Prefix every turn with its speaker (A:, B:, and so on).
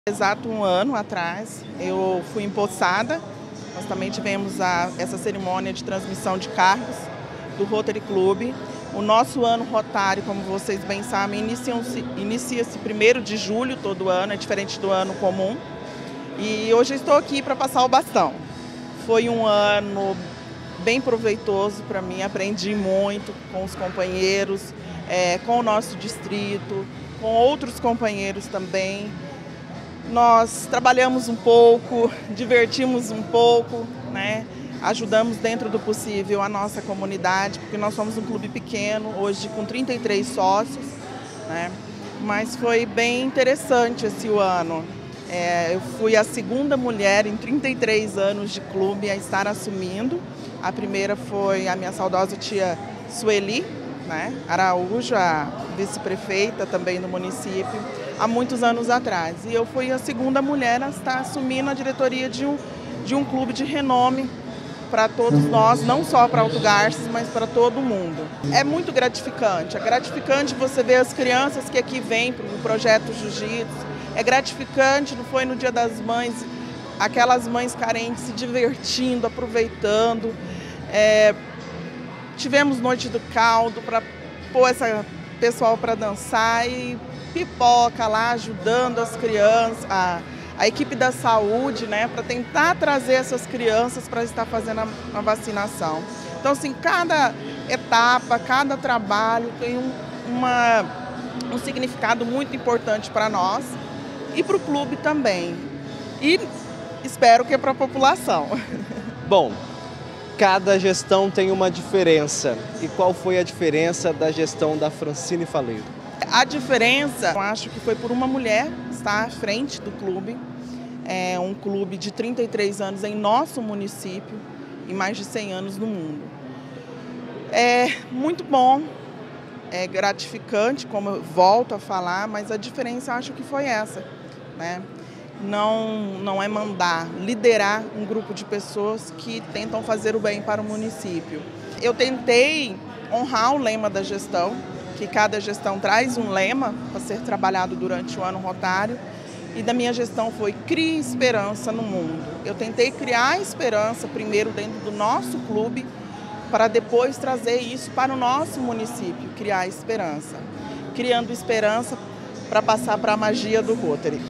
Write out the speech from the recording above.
A: Exato um ano atrás, eu fui empossada. Nós também tivemos essa cerimônia de transmissão de cargos do Rotary Club. O nosso ano rotário, como vocês bem sabem, inicia-se 1º de julho todo ano, é diferente do ano comum. E hoje eu estou aqui para passar o bastão. Foi um ano bem proveitoso para mim, aprendi muito com os companheiros, com o nosso distrito, com outros companheiros também. Nós trabalhamos um pouco, divertimos um pouco, né? Ajudamos dentro do possível a nossa comunidade, porque nós somos um clube pequeno, hoje com 33 sócios, né? Mas foi bem interessante esse ano. Eu fui a segunda mulher em 33 anos de clube a estar assumindo. A primeira foi a minha saudosa tia Sueli, né? Araújo, a vice-prefeita também do município, há muitos anos atrás. E eu fui a segunda mulher a estar assumindo a diretoria de um clube de renome para todos nós, não só para Alto Garças, mas para todo mundo. É muito gratificante. É gratificante você ver as crianças que aqui vêm para o projeto Jiu-Jitsu. É gratificante, não foi no Dia das Mães, aquelas mães carentes se divertindo, aproveitando. Tivemos Noite do Caldo para pôr esse pessoal para dançar e pipoca lá ajudando as crianças, a equipe da saúde, né, para tentar trazer essas crianças para estar fazendo a vacinação. Então, assim, cada etapa, cada trabalho tem um significado muito importante para nós e para o clube também. E espero que para a população.
B: Bom, cada gestão tem uma diferença. E qual foi a diferença da gestão da Francine Faleiro?
A: A diferença, eu acho que foi por uma mulher estar à frente do clube. É um clube de 33 anos em nosso município e mais de 100 anos no mundo. É muito bom, é gratificante, como eu volto a falar, mas a diferença eu acho que foi essa, né? Não é mandar, liderar um grupo de pessoas que tentam fazer o bem para o município. Eu tentei honrar o lema da gestão, que cada gestão traz um lema para ser trabalhado durante o ano rotário, e da minha gestão foi Crie Esperança no Mundo. Eu tentei criar esperança primeiro dentro do nosso clube, para depois trazer isso para o nosso município, criar esperança. Criando esperança para passar para a magia do Rotary.